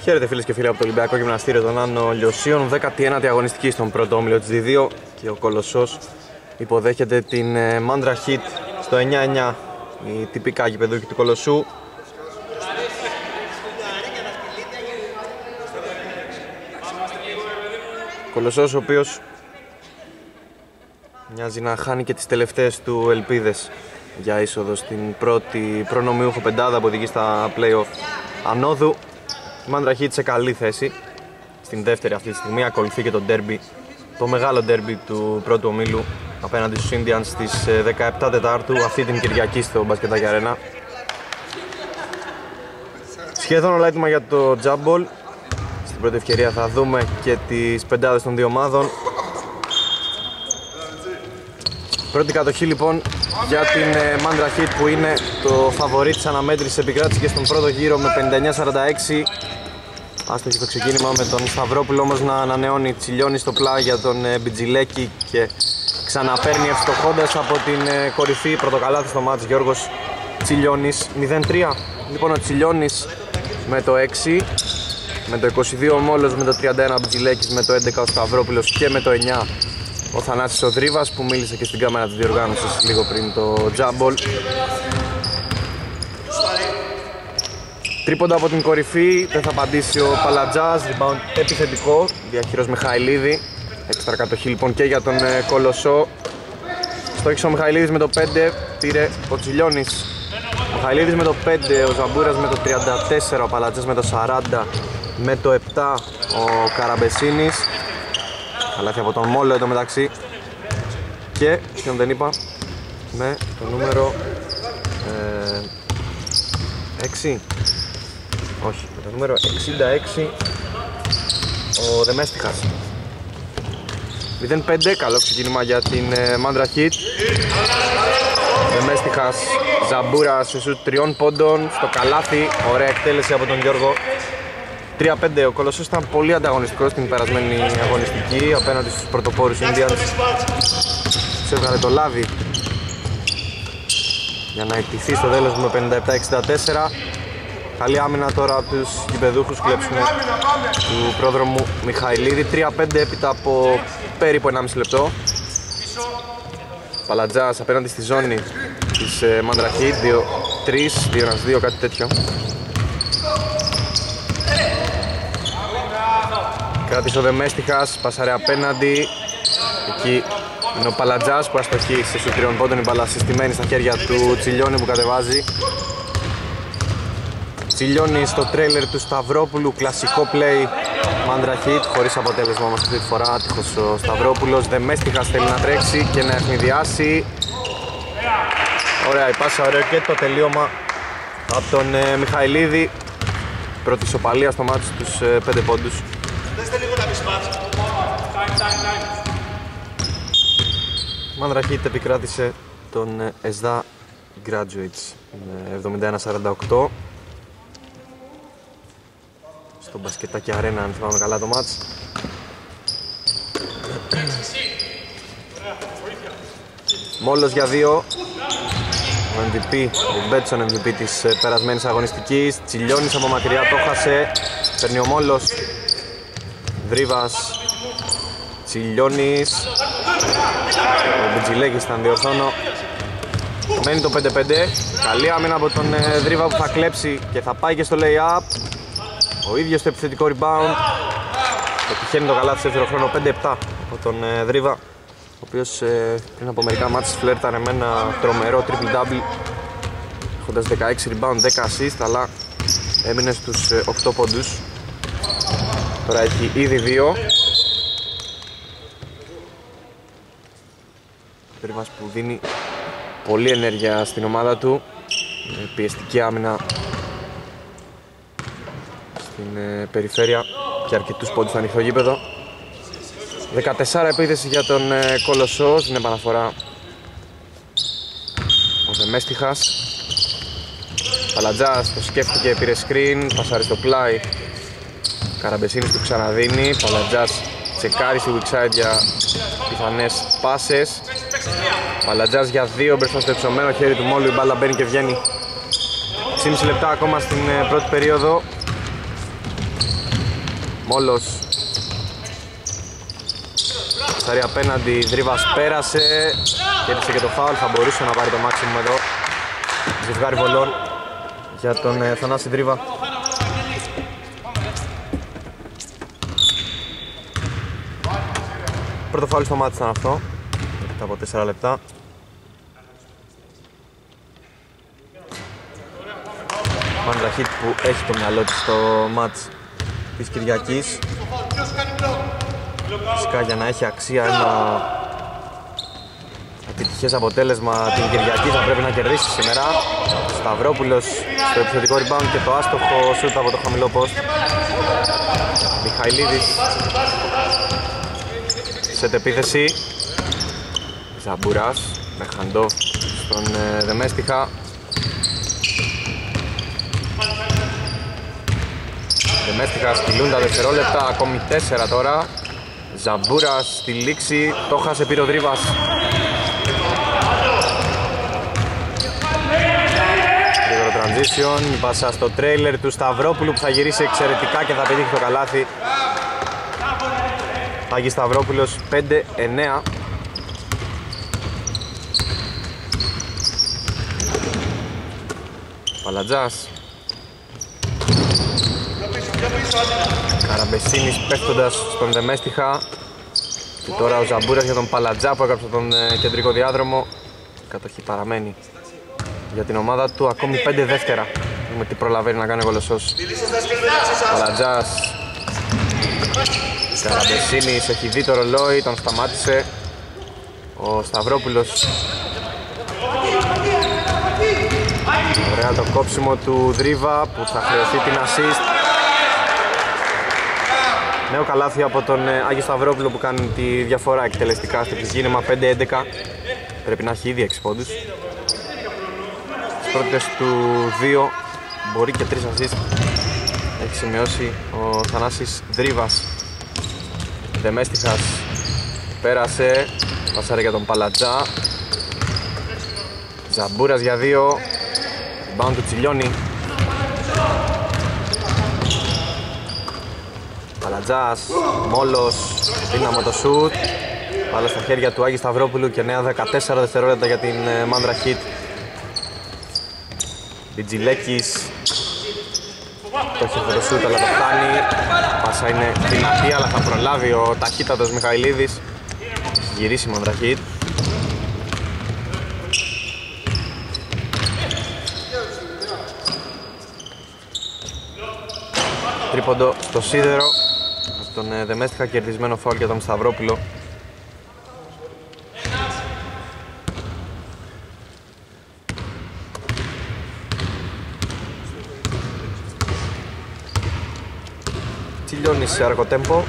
Χαίρετε φίλες και φίλοι από το Ολυμπιακό Γυμναστήριο των Άνω Λιωσίων. 19η αγωνιστική στον πρώτο όμιλο της D2 και ο Κολοσσός υποδέχεται την Mandra Heat στο 9-9, η τυπικά γηπεδούχη του Κολοσσού. Κολοσσός ο οποίος μοιάζει να χάνει και τις τελευταίες του ελπίδες για είσοδο στην πρώτη προνομιούχο πεντάδα που οδηγεί στα play-off ανόδου. Η Mandra Heat σε καλή θέση στην δεύτερη αυτή τη στιγμή. Ακολουθεί και το derby, το μεγάλο derby του πρώτου ομίλου απέναντι στους Indians στις 17 Τετάρτου αυτή την Κυριακή στο Μπασκετάκι Αρένα. Σχεδόν όλα έτοιμα για το jump ball. Στην πρώτη ευκαιρία θα δούμε και τις πεντάδες των δύο ομάδων. Πρώτη κατοχή λοιπόν για την Mandra Heat που είναι το φαβορί της αναμέτρησης, επικράτησε και στον πρώτο γύρο με 59-46. Άστοχη το ξεκίνημα με τον Σταυρόπουλο όμως να ανανεώνει. Τσιλιώνει στο πλάι για τον Μπιτζιλέκη και ξαναπαίρνει ευστοχώντας από την κορυφή. Πρωτοκαλάθι στο μάτς Γιώργος Τσιλιώνης. 0-3 λοιπόν ο Τσιλιώνης με το 6, με το 22 ο Μόλος, με το 31 ο Μπιτζιλέκης, με το 11 ο Σταυρόπουλος και με το 9 ο Θανάσης ο Δρίβας που μίλησε και στην κάμερα της διοργάνωσης λίγο πριν το jump ball. Τρίποντα από την κορυφή, δεν θα απαντήσει ο Παλατζάς, rebound επιθετικό, διαχειρός Μιχαηλίδη. Έξτρα κατοχή λοιπόν και για τον Κολοσσό. Στόχισε ο Μιχαηλίδης με το 5, πήρε ο Τσιλιώνης. Ο Μιχαηλίδης με το 5, ο Ζαμπούρας με το 34, ο Παλατζάς με το 40, με το 7 ο Καραμπεσίνης. Καλάθι από τον Μόλο εδώ μεταξύ. Και, ποιον δεν είπα, με το νούμερο 6. Όχι, με το νούμερο 66 ο Δεμέστιχας. 0-5, καλό ξεκίνημα για την Mandra Heat. Δεμέστιχας, Ζαμπούρα σε σουτ 3 πόντων στο καλάθι, ωραία εκτέλεση από τον Γιώργο. 3-5, ο Κολοσσός ήταν πολύ ανταγωνιστικός στην περασμένη αγωνιστική απέναντι στους πρωτοπόρους Indians. Σε έβγαλε το λάδι για να εκτιθεί στο τέλος με 57-64. Καλή άμυνα τώρα από τους γηπεδούχους, κλέψουμε του πρόδρομου Μιχαηλίδη. 3-5 έπειτα από περίπου 1,5 λεπτό. Παλατζάς απέναντι στη ζώνη της Mandra Heat, 2-3, 2-2, κάτι τέτοιο. Κράτησε ο Δεμέστιχας, πασαρέ απέναντι. Εκεί είναι ο Παλατζάς που αστοχεί σε σουτ 3 πόντων, η μπάλα συστημένη στα χέρια του Τσιλιώνη που κατεβάζει. Τσιλιώνει στο τρέιλερ του Σταυρόπουλου, κλασικό play Mandra Heat, χωρίς αποτέλεσμα όμως αυτή τη φορά, άτυχος ο Σταυρόπουλος. Δεμέστιχας θέλει να τρέξει και να ευνηδιάσει. Ωραία η πάσα, ωραίο και το τελείωμα από τον Μιχαηλίδη. Πρώτη ισοπαλία στο μάτι στους 5 πόντους. Mandra Heat επικράτησε τον ΕΣΔΑ Graduates με 71-48 στο Μπασκετάκι Αρένα, αν θυμάμαι καλά το μάτς. Μόλος για 2, ο MVP, ο Μπέτσον MVP της περασμένης αγωνιστικής. Τσιλιώνης από μακριά, το χάσε, παίρνει ο Μόλος. Δρίβας, Τσιλιώνης, ο Μπιτζιλέκης ήταν, διορθώνω. Μένει το 5-5, καλή άμυνα από τον Δρίβα που θα κλέψει και θα πάει και στο lay-up. Ο ίδιος το επιθετικό rebound. Το τυχαίνει το καλάθι σε δεύτερο χρόνο, 5-7 από τον Δρίβα, ο οποίος πριν από μερικά μάτς φλέρτανε με ένα τρομερό triple-double, έχοντας 16 rebound, 10 assist, αλλά έμεινε στους 8 πόντους. Τώρα έχει ήδη 2. Δρίβας που δίνει πολλή ενέργεια στην ομάδα του, πιεστική άμυνα στην περιφέρεια και αρκετούς πόντους στο ανοιχτό γήπεδο. 14 επίθεση για τον Κολοσσό, στην επαναφορά ο Δεμέστιχας. Παλατζάς το σκέφτηκε, πήρε screen, πασάρει στο πλάι. Καραμπεσίνης του ξαναδίνει, Παλατζάς τσεκάρει στη weak side για πιθανές πάσες. Παλατζάς για 2 μπροστά στο υψωμένο χέρι του Μόλου, η μπάλα μπαίνει και βγαίνει. 6,5 λεπτά ακόμα στην πρώτη περίοδο. Μόλος. Ψάρι απέναντι, Δρίβας πέρασε. Κέρδισε και το φάουλ, θα μπορούσε να πάρει το maximum εδώ. Ζευγάρι βολών για τον Θανάση Δρίβα. Πρώτο φάουλ στο μάτς ήταν αυτό, μετά από 4 λεπτά. Μάντρα Χιτ που έχει το μυαλό της στο μάτς της Κυριακής. Φυσικά για να έχει αξία ένα επιτυχές αποτέλεσμα την Κυριακή θα πρέπει να κερδίσει σήμερα. Σταυρόπουλος στο επιθετικό rebound και το άστοχο σούτ από το χαμηλό post. Μιχαηλίδης σε επίθεση. Ζαμπούρας με handoff στον Δεμέστιχα. Δεμέστιχα σκυλούν τα δευτερόλεπτα, ακόμη 4 τώρα. Ζαμπούρας στη λήξη, το χάσε, πήρε ο Δρίβας. Γρήγορο transition, πάσα στο τρέιλερ του Σταυρόπουλου που θα γυρίσει εξαιρετικά και θα πετύχει το καλάθι. Άγης Σταυρόπουλος 5-9. Παλατζάς. Καραμπεσίνης πέφτοντας στον Δεμέστιχα. Και τώρα ο Ζαμπούρας για τον Παλατζά που έκαψε τον κεντρικό διάδρομο. Η κατοχή παραμένει για την ομάδα του, ακόμη 5 δεύτερα. Δούμε τι προλαβαίνει να κάνει ο Κολοσσός. Παλατζάς. Καραμπεσίνης έχει δει το ρολόι, τον σταμάτησε ο Σταυρόπουλος. Ωραία το κόψιμο του Δρίβα που θα χρεωθεί την assist. Νέο καλάθι από τον Άγιο Σταυρόπουλο που κάνει τη διαφορά εκτελεστικά στο ξεκίνημα, 5-11. Πρέπει να έχει ήδη 6 πόντους. Στις πρώτες του 2 μπορεί και 3 assist. Έχει σημειώσει ο Θανάσης Δρίβας. Δεμέστιχας πέρασε, πασάρε για τον Παλατζά. Ζαμπούρας για 2. Rebound του Τσιλιώνη. Παλατζάς, Μόλος, δύναμο το σουτ. Πάλι στα χέρια του Άγη Σταυρόπουλου και νέα 14 δευτερόλεπτα για την Μάντρα Χιτ. Βιτζιλέκης. Το έχει αυτό το σουτ αλλά το φτάνει. Πάσα είναι δυνατή αλλά θα προλάβει ο ταχύτατος Μιχαηλίδης. Έχει γυρίσει η Μάντρα Χιτ. Τρίποντο στο σίδερο από τον Δεμέστιχα, κερδισμένο φάουλ για τον Σταυρόπουλο. Τσιλιώνης σε αργό τέμπο.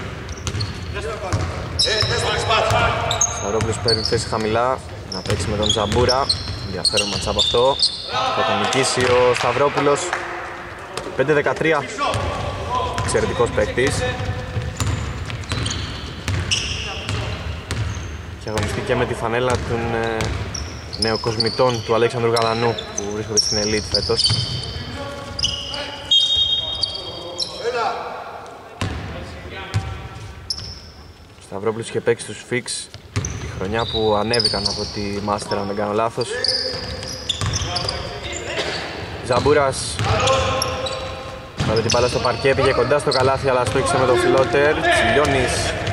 Σταυρόπουλος παίρνει θέση χαμηλά να παίξει με τον Ζαμπούρα. Ενδιαφέρον ματσάπ αυτό. Θα τον νικήσει ο Σταυρόπουλος. 5-13. Εξαιρετικός παίκτης. Και αγωνιστεί και με τη φανέλα των νεοκοσμητών του Αλέξανδρου Γαλανού που βρίσκονται στην Elite φέτος. Ο Σταυρόπουλος είχε παίξει στους Fix τη χρονιά που ανέβηκαν από τη Master αν δεν κάνω λάθος. Ζαμπούρας βάλε την μπάλα στο παρκέ, πήγε κοντά στο καλάθι αλλά στόχισε με το φλότερ. Τσιλιώνης.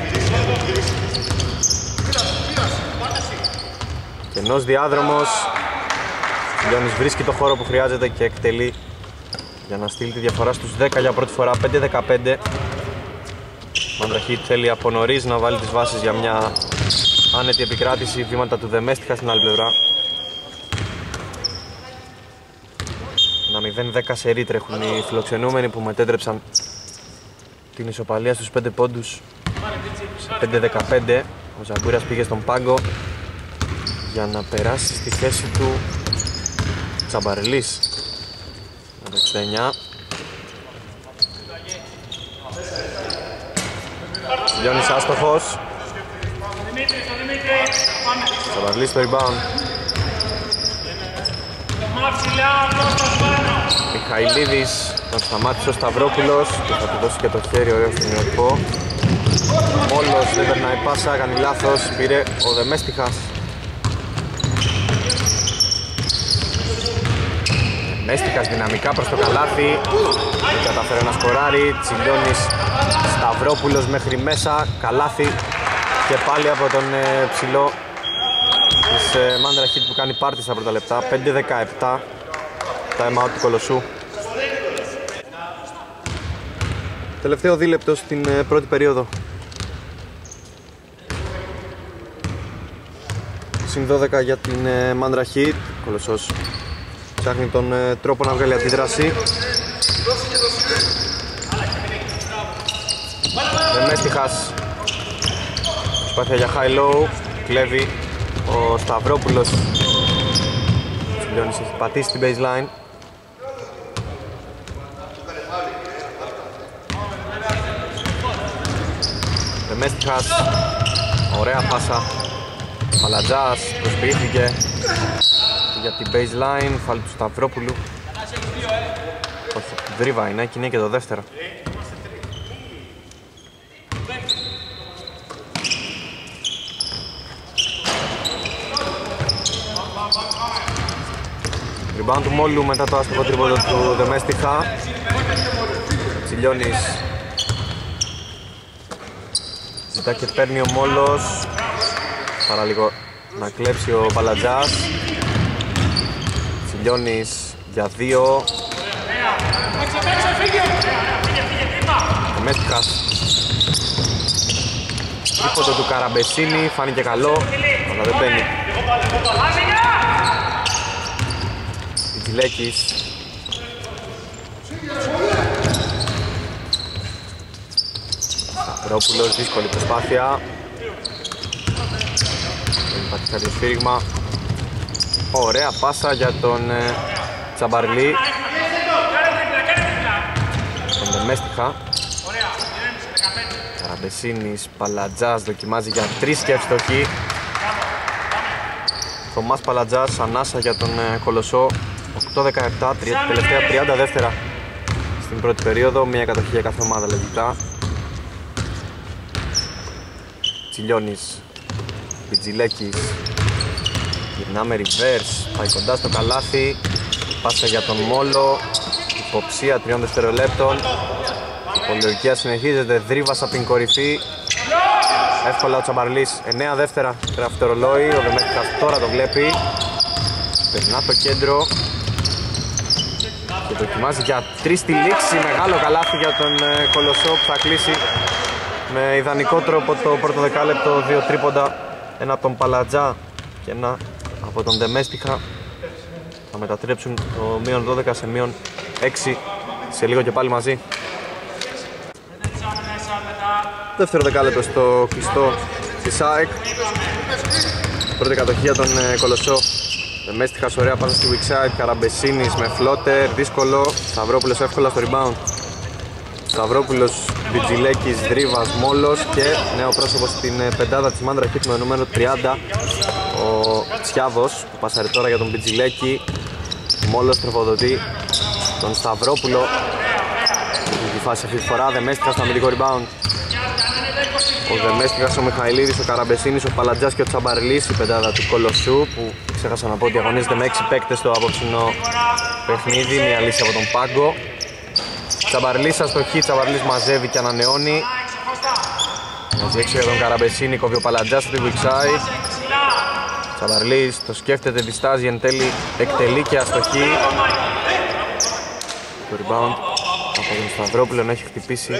Κενός διάδρομος. Τσιλιώνης βρίσκει το χώρο που χρειάζεται και εκτελεί για να στείλει τη διαφορά στους 10 για πρώτη φορά, 5-15. Μάντρα Χιτ θέλει από νωρίς να βάλει τις βάσεις για μια άνετη επικράτηση. Βήματα του Δεμέστιχα στην άλλη πλευρά. Να 0-10 σερί τρέχουν οι φιλοξενούμενοι που μετέτρεψαν την ισοπαλία στους 5 πόντους σε 5-15. Ο Ζαμπούρας πήγε στον πάγκο για να περάσει στη θέση του Τσαμπαρελής. 69. Λιώνης άστοχος. Τσαμπαρελής στο rebound. Μιχαηλίδης, τον σταμάτησε ο Σταυρόπουλος και θα του δώσει και το χέρι, ωραίο στον Ιωτικό. Μόλος δεν περνάει πάσα, κάνει λάθος, πήρε ο Δεμέστιχας. Δεμέστιχας δυναμικά προς το καλάθι, δεν καταφέρει να σκοράρει. Τσιλιώνης, Σταυρόπουλος μέχρι μέσα, καλάθι και πάλι από τον ψηλό της Μάντρα Χιτ που κάνει πάρτι στα πρώτα λεπτά. 5-17, time out του Κολοσσού. Τελευταίο δίλεπτο στην πρώτη περίοδο. Συν 12 για την Μάντρα Χιτ. Κολοσσός ψάχνει τον τρόπο να βγάλει αντίδραση. Δεμέστιχας, προσπάθεια για high-low, κλέβει ο Σταυρόπουλος. Ο Τσιλιώνης έχει πατήσει την baseline. Δεμέστιχας, ωραία πάσα. Παλατζάς προσποιήθηκε για την baseline, φάλει του Σταυρόπουλου. Όχι, δρίβα είναι και είναι και το δεύτερο. Rebound του Μόλου μετά το άστοχο τρίποντο του Δεμέστιχα. Τσιλιώνης ζητά και παίρνει ο Μόλος. Παρά λίγο να κλέψει ο Παλατζάς. Τσιλιώνης για 2. Δεμέστιχας, τρίποντο του Καραμπεσίνη, φάνηκε καλό, αλλά δεν μπαίνει. Τζιλέκης, Σταυρόπουλος, δύσκολη προσπάθεια. Δεν υπάρχει κάποιο σφύριγμα. Ωραία πάσα για τον Τσαμπαρλή. Τον Δεμέστιχα. Καραμπεσίνης, Παλατζάς δοκιμάζει για 3 και ευστοχή. Θωμάς Παλατζάς, ανάσα για τον Κολοσσό. 8-17, τελευταία 30 δεύτερα στην πρώτη περίοδο, μία κατοχή για κάθε ομάδα λογικά. Τσιλιώνης, Πιτζιλέκης, γυρνάμε reverse, πάει κοντά στο καλάθι, πάσα για τον Μόλο, υποψία 3 δευτερολέπτων. Η πολιορκία συνεχίζεται, δρίβας από την κορυφή. Εύκολα ο Τσαμπαρλής, 9 δεύτερα γράφει το ρολόι, ο Δεμέστιχας τώρα το βλέπει. Περνά το κέντρο και δοκιμάζει για 3 στη λήξη. Μεγάλο καλάθι για τον Κολοσσό που θα κλείσει με ιδανικό τρόπο το πρώτο δεκάλεπτο. 2 τρίποντα, ένα από τον Παλατζά και ένα από τον Δεμέστιχα. Θα μετατρέψουν το μείον 12 σε μείον 6 σε λίγο και πάλι μαζί. Δεύτερο δεκάλεπτο στο κλειστό της ΑΕΚ. Πρώτη κατοχή για τον Κολοσσό. Δεμέστιχας, ωραία πάσα στη weak side. Καραμπεσίνης με φλότερ, δύσκολο. Σταυρόπουλος εύκολα στο rebound. Σταυρόπουλος, Βιτζιλέκης, Δρίβας, Μόλος και νέο πρόσωπο στην πεντάδα της Μάντρα Χιτ με νούμερο 30, ο Τσιάβος που πασάρει τώρα για τον Βιτζιλέκη. Μόλος τροφοδοτεί τον Σταυρόπουλο. Έχει φάση αυτή τη φορά. Δεμέστιχας στο αμυντικό rebound. Ο Δεμέστιχας, ο Μιχαηλίδης, ο Καραμπεσίνης, ο Παλατζάς και ο Τσαμπαρλής, η πεντάδα του Κολοσσού που ξέχασα να πω ότι αγωνίζεται με 6 παίκτες στο απόψινο παιχνίδι, μια λύση από τον πάγκο. Τσαμπαρλής αστοχή, Τσαμπαρλής μαζεύει και ανανεώνει. Μαζί έξω για τον Καραμπεσίνη, κόβει ο Παλατζάς στη weak side. Τσαμπαρλής το σκέφτεται, διστάζει, εν τέλει εκτελεί και αστοχή. Το rebound από τον Σταυρόπουλο να έχει χτυπήσει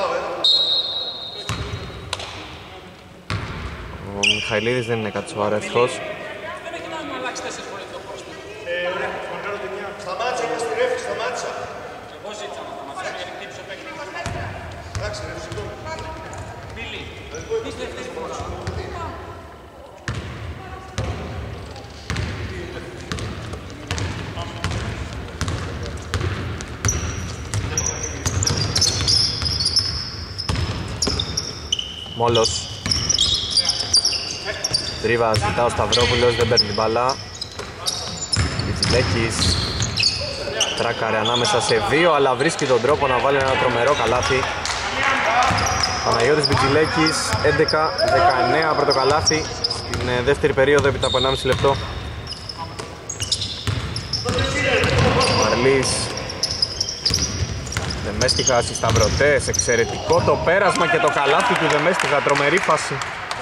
ο Μιχαηλίδης, δεν είναι κάτι σοβαρό ευτυχώς. Μόλος. Τρίβα, ζητά ο Σταυρόπουλος, δεν παίρνει την μπάλα. Βιτζιλέκης. Τράκαρε ανάμεσα σε δύο, αλλά βρίσκει τον τρόπο να βάλει ένα τρομερό καλάθι. Παναγιώτης Μπιτζιλέκης, 11-19 πρώτο καλάθι στην δεύτερη περίοδο έπειτα από 1,5 λεπτό. Μαρλής, Δεμέστιχας, οι σταυρωτές, εξαιρετικό το πέρασμα και το καλάθι του Δεμέστιχα, τρομερή φάση.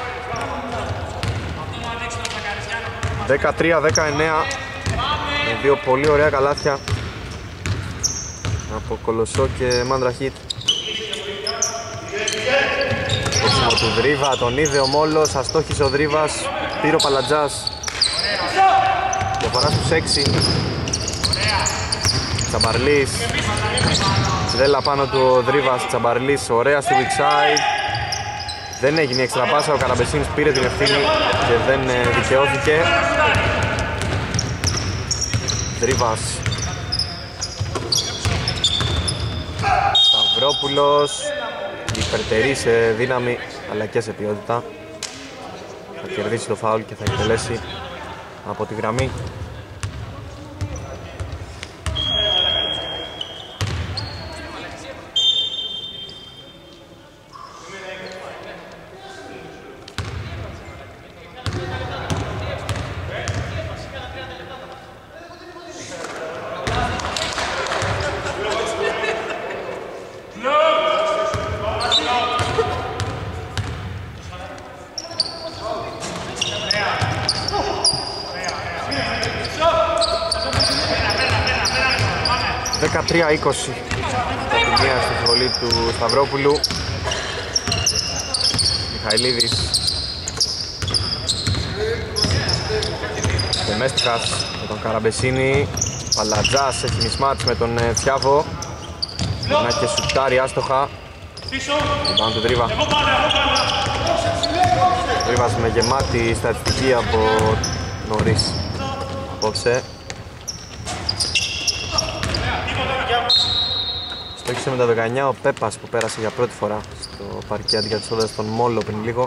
13-19, με δύο πολύ ωραία καλάθια από Κολοσσό και Μάντρα Χιτ. Το του Δρίβα, τον είδε ο Μόλος, αστόχησε ο Δρίβας, πήρε ο Παλατζάς. Διαφορά στους 6. Τσαμπαρλής, Τσιδέλα πάνω του ο Δρίβας, Τσαμπαρλής, ωραία στη weak side. Δεν έγινε η έξτρα πάσα, ο Καραμπεσίνης πήρε την ευθύνη και δεν δικαιώθηκε. Δρίβας, Σταυρόπουλος, υπερτερεί σε δύναμη αλλά και σε ποιότητα. Θα κερδίσει το φάουλ και θα εκτελέσει από τη γραμμή. Τρία 20 από μία στη βολή του Σταυρόπουλου. Μιχαηλίδης, Δεμέστιχας με τον Καραμπεσίνη. Παλατζάς έχει μισμάτς με τον Τσιάβο. Να και σουτάρει άστοχα. Πάνω του Δρίβα. Δρίβας με γεμάτη στατιστική από νωρίς απόψε. Στόχισε με τα 19 ο Πέπας που πέρασε για πρώτη φορά στο παρκέ αντικαθιστώντας τον Μόλο πριν λίγο.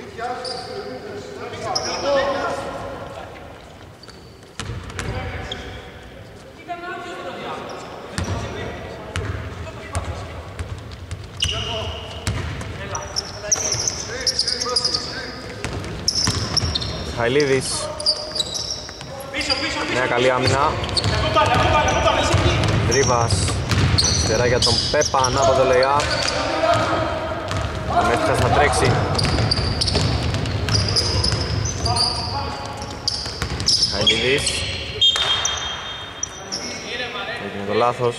Μιχαηλίδης, νέα καλή άμυνα. Δρίβας, αριστερά για τον Πέπα, ανάποδο lay-up. Ο Μέσχας θα τρέξει. Μιχαηλίδης, έγινε το λάθος.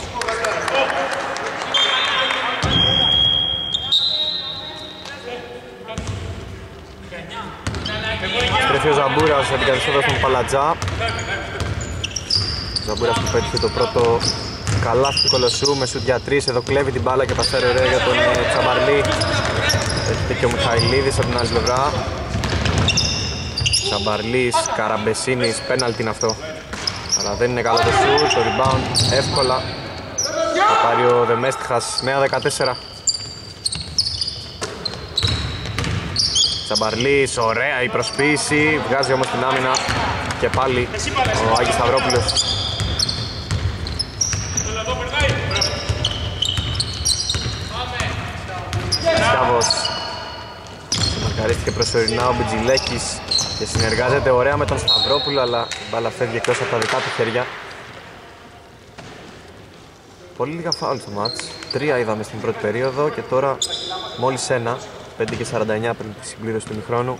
Στρέφει ο Ζαμπούρας αντικαθιστώντας τον Παλατζά. Ο Ζαμπούρας που πέτυχε το πρώτο καλάθι του Κολοσσού με σουτ για 3, εδώ κλέβει την μπάλα και πασάρει ωραία για τον Τσαμπαρλή. Έρχεται και ο Μιχαηλίδης από την άλλη πλευρά. Τσαμπαρλής, Καραμπεσίνης, πέναλτι είναι αυτό. Αλλά δεν είναι καλό το σουτ, το rebound εύκολα. Θα πάρει ο Δεμέστιχας, νέα 14. Τσαμπαρλής, ωραία η προσποίηση, βγάζει όμως την άμυνα και πάλι ο Άγγις Σταυρόπουλος. Σκάβος, μαρκαρίστηκε προσωρινά ο Μπιτζιλέκης και συνεργάζεται ωραία με τον Σταυρόπουλο, αλλά η μπάλα φεύγει εκτός από τα δικά του χέρια. Πολύ λίγα φάουλ στο μάτς, 3 είδαμε στην πρώτη περίοδο και τώρα μόλις 1, 5 και 49 πριν τη συμπλήρωση του ημιχρόνου.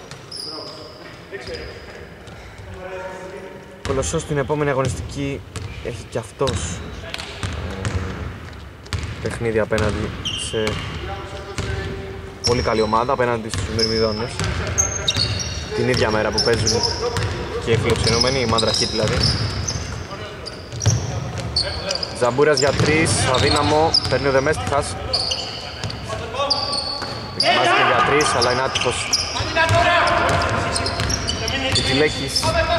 Ο Κολοσσός στην επόμενη αγωνιστική έχει και αυτός παιχνίδι απέναντι σε πολύ καλή ομάδα, απέναντι στους Μυρμηδόνες. Την ίδια μέρα που παίζουν και οι φιλοξενούμενοι, η Μάντρα Χιτ δηλαδή. Ζαμπούρας για 3, αδύναμο, παίρνει ο Δεμέστιχας. Δοκιμάζεται για 3, αλλά είναι άτυχος. Κιτζιλέκης.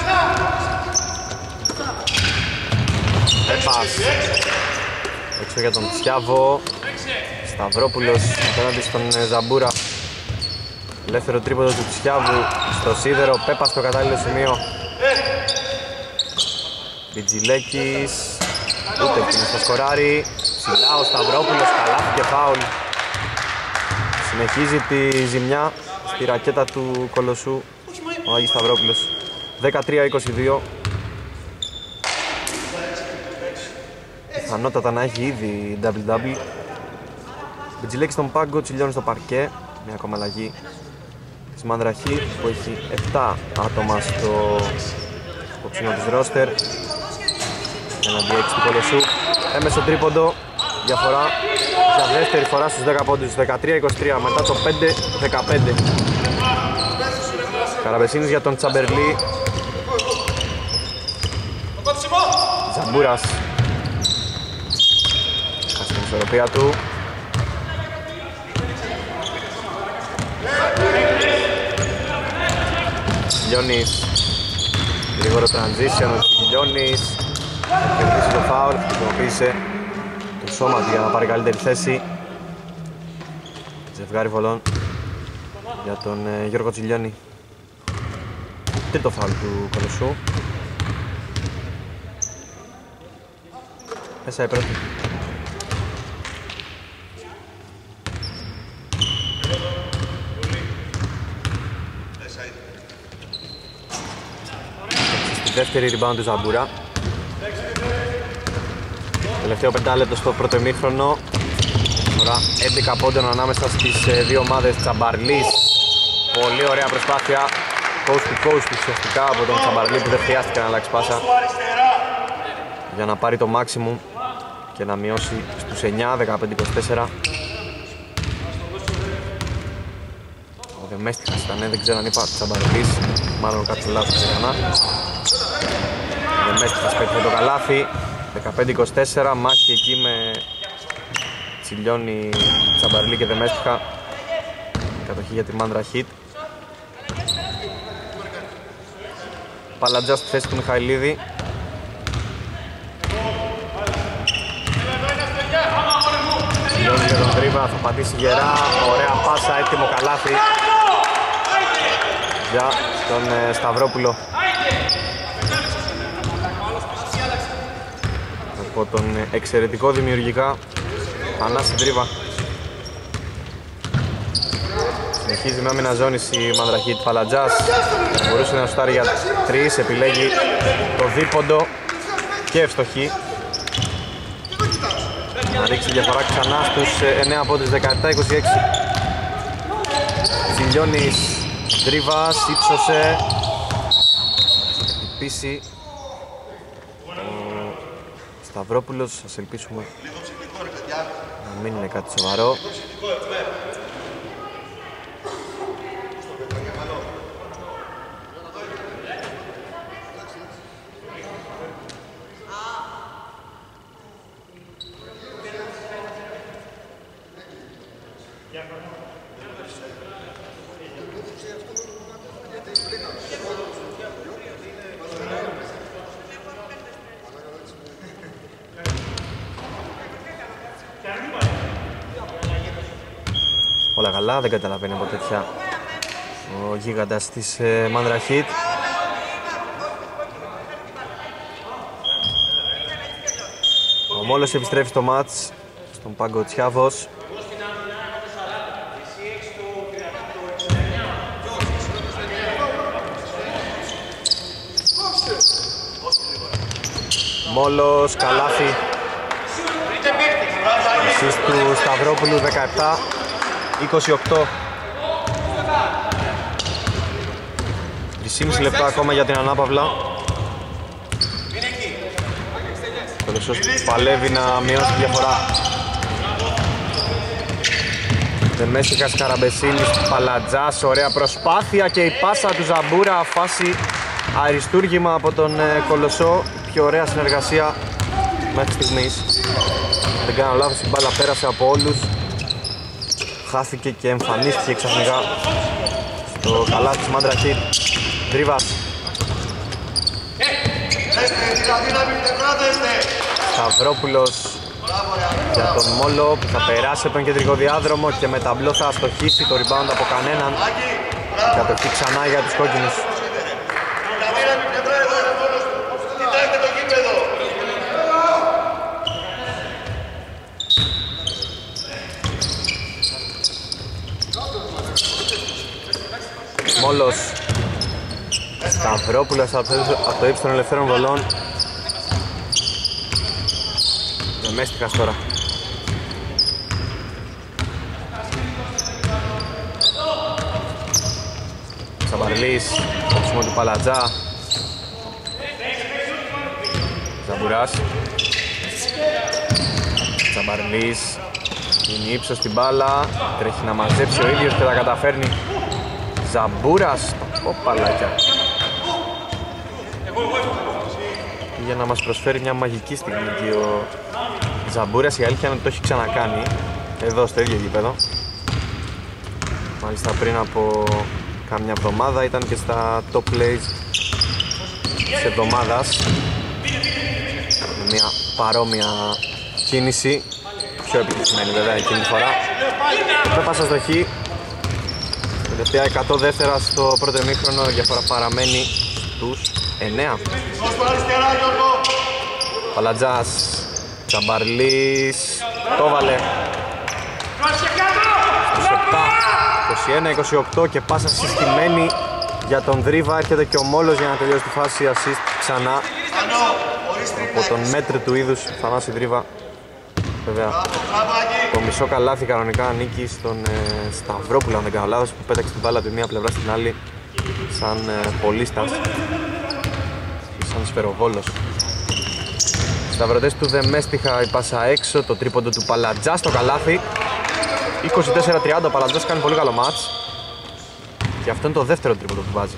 Πέπας. Έξω για τον Τσιάβο. Σταυρόπουλος απέναντι στον Ζαμπούρα. Ελεύθερο τρίποντο του Τσιάβου στο σίδερο. Πέπας στο κατάλληλο σημείο. Κιτζιλέκης. Ούτε εκείνος θα σκοράρει. Ψηλά ο Σταυρόπουλος, καλάθι και φάουλ. Συνεχίζει τη ζημιά στη ρακέτα του Κολοσσού ο Άγης Σταυρόπουλος. 13-22. Πιθανότατα να έχει ήδη double-double. Μπιτζιλέκης στον πάγκο, Τσιλιώνης στο παρκέ. Μια ακόμα αλλαγή της Μανδραχή που έχει 7 άτομα στο ψήνο της ρόστερ. Εναντί 6 του Κολοσσού. Έμεσο τρίποντο. Διαφορά για δεύτερη φορά στους 10 πόντους. 13-23 μετά το 5-15. Καραμπεσίνης για τον Τσαμπερλί. Ζαμπούρας. Χάσει την ισορροπία του. Λιώνης. Γρήγορο transition ο Λιώνης. Θα κερδίσει το φάουλ, χρησιμοποίησε το σώμα του για να πάρει καλύτερη θέση. Ζευγάρι βολών για τον Γιώργο Τσιλιώνη. Τρίτο φάουλ του Κολοσσού. Μέσα η πρώτη. Στη δεύτερη rebound του Ζαμπούρα. Τελευταίο πεντάλεπτο στο πρώτο ημίχρονο. Τώρα 11 πόντων ανάμεσα στις δύο ομάδες. Τσαμπαρλής. Πολύ ωραία προσπάθεια. Coast to coast ουσιαστικά από τον Τσαμπαρλή που δεν χρειάστηκε να αλλάξει πάσα για να πάρει το maximum και να μειώσει στους 9, 15-24. Ο Δεμέστιχας ήταν, δεν ξέρω αν είπα Τσαμπαρλής, μάλλον κάτι λάθος έκανα. Ο Δεμέστιχας πέτυχε το καλάθι. 15-24, μάχη εκεί με Τσιλιώνη, Τσαμπαρλή και Δεμέστιχα. Κατοχή για τη Μάντρα Χιτ. Παλατζάς στη θέση του Μιχαηλίδη. Τσιλιώνης για τον Τρίβα, θα πατήσει γερά. Ωραία πάσα, έτοιμο καλάθι για τον Σταυρόπουλο. Από τον εξαιρετικό δημιουργικά Θανάση Τρίβα. Συνεχίζει με άμυνα ζώνης η Μανδραχίτ. Παλατζάς μπορούσε να σουτάρει για 3, επιλέγει το δίποντο και ευστοχή. Να ρίξει διαφορά ξανά στους 9 πόντους, 17-26. Τσιλιώνης, Τρίβας, ύψωσε. Θα χτυπήσει ο Σταυρόπουλος, ας ελπίσουμε να μην είναι κάτι σοβαρό. Όλα καλά, δεν καταλαβαίνει από τέτοια ο γίγαντας της Μάντρα Χιτ. Ο Μόλος επιστρέφει στο μάτς στον πάγκο Τσιάβος. Μόλος, καλάθι. Εσείς του Σταυρόπουλου 17-28. 3,5 λεπτά ακόμα για την ανάπαυλα. Ο Κολοσσός παλεύει να μειώσει τη διαφορά. Δεμέστιχας, Καραμπεσίνης, Παλατζάς, ωραία προσπάθεια και η πάσα του Ζαμπούρα, φάση αριστούργημα από τον Κολοσσό. Πιο ωραία συνεργασία μέχρι στιγμής. Δεν κάνω λάθος, η μπάλα πέρασε από όλους. Χάθηκε και εμφανίστηκε ξαφνικά στο καλάθι της Μάντρα Χιτ. Τρίβας. Σταυρόπουλος για τον Μόλο που θα περάσει από τον κεντρικό διάδρομο και με ταμπλό θα αστοχίσει το rebound από κανέναν. Κατοχή ξανά για τους κόκκινους. Σταυρόπουλος από το ύψος των ελευθέρων βολών. Δεμέστιχας τώρα. Τσαμπαρλής, κόψιμο του Παλατζά. Ζαμπουράς. Τσαμπαρλής, είναι ύψος στην μπάλα, τρέχει να μαζέψει ο ίδιος και τα καταφέρνει. Ζαμπούρας, παλάκια. Για να μας προσφέρει μια μαγική στιγμή και ο Ζαμπούρας, η αλήθεια είναι ότι το έχει ξανακάνει εδώ στο ίδιο γήπεδο. Μάλιστα πριν από κάμια εβδομάδα ήταν και στα top plays της εβδομάδας με μια παρόμοια κίνηση, πιο επιτυχημένη βέβαια εκείνη τη φορά. Πέπασα στο χ, τελευταία 100 δεύτερα στο πρώτο ημίχρονο, η διαφορά παραμένει στους 9. Παλατζάς, Τσαμπαρλής, το βάλε στους 7, 21-28 και πάσα συστημένη για τον Δρίβα. Έρχεται και ο Μόλος για να τελειώσει τη φάση, assist ξανά από τον μέτρη του είδους Θανάση Δρίβα. Βέβαια το μισό καλάθι κανονικά ανήκει στον Σταυρόπουλο, αν δεν κάνω λάθος, που πέταξε την μπάλα από τη μία πλευρά στην άλλη σαν πολίστας, σαν σφαιροβόλος. Σταυρωτές του Δεμέστιχα, η πάσα έξω, το τρίποντο του Παλατζά στο καλάθι. 24-30, ο Παλατζάς κάνει πολύ καλό μάτς και αυτό είναι το δεύτερο τρίποντο που βάζει.